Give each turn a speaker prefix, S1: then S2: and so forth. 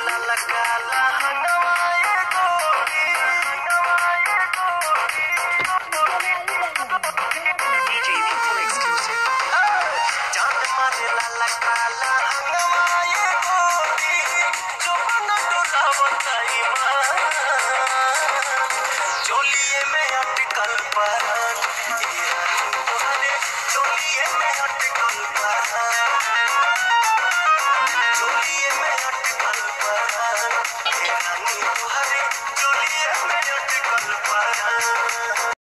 S1: लाला काला हंगवाए गोरी DJ People exclusive चांद मारे लाला काला हंगवाए गोरी जो बना डोला बताई